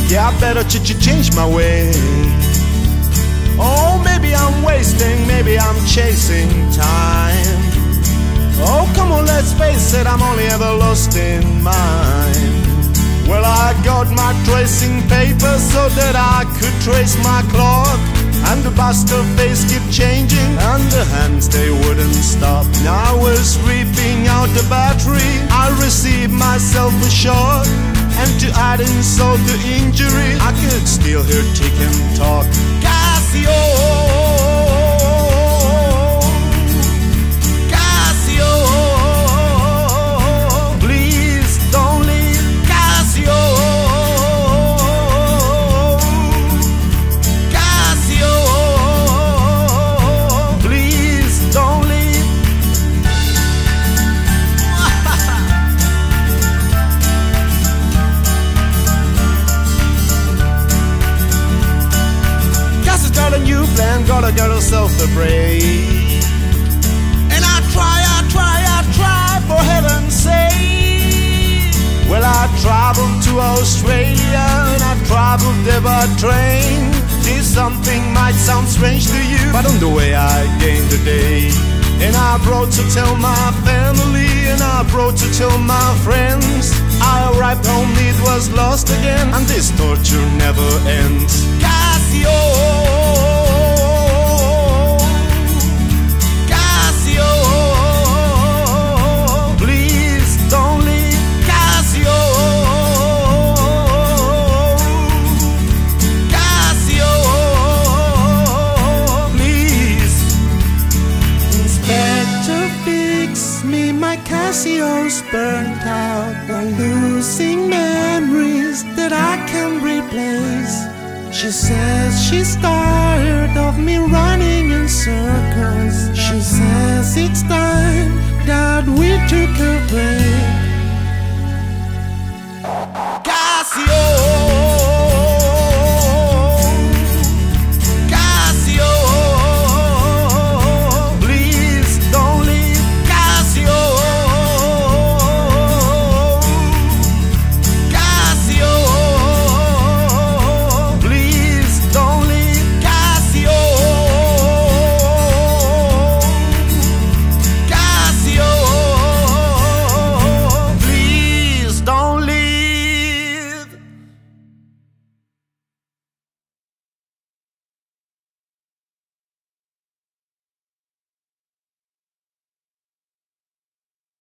Yeah, I better change my way. Oh, maybe I'm wasting, maybe I'm chasing time. Oh, come on, let's face it, I'm only ever lost in mine. Well, I got my tracing paper so that I could trace my clock. And the bastard face kept changing, and the hands, they wouldn't stop. Now I was ripping out the battery, I received myself a shot. And to add insult to injury, I could still hear tick and talk. Casio, Casio, please don't leave. Casio, Casio, please don't leave. Cassie's got a new plan, gotta get herself a break. And I try, for heaven's sake. Well, I traveled to Australia, and I traveled there by train. This something might sound strange to you, but on the way I gained the day. And I brought to tell my family, and I brought to tell my friends. I arrived home, it was lost again, and this torture never ends. Casio, Casio's burnt out, while losing memories that I can replace. She says she's tired of me running in circles. She says it's time that we took a break.